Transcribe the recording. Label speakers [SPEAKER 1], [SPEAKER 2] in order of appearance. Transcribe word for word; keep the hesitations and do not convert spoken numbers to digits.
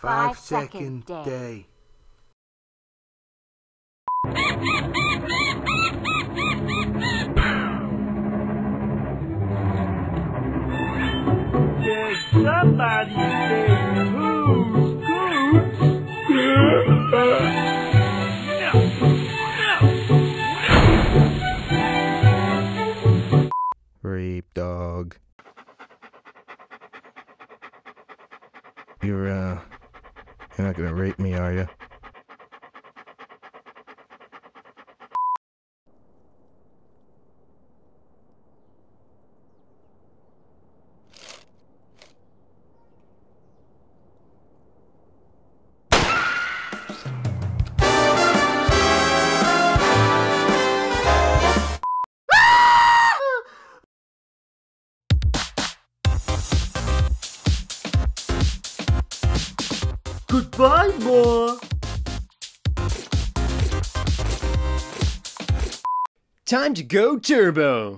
[SPEAKER 1] Five second day.
[SPEAKER 2] Can somebody say who's Scoots?
[SPEAKER 3] Rape dog. You're, uh, you're not gonna rape me, are you?
[SPEAKER 2] Goodbye, boy.
[SPEAKER 4] Time to go turbo.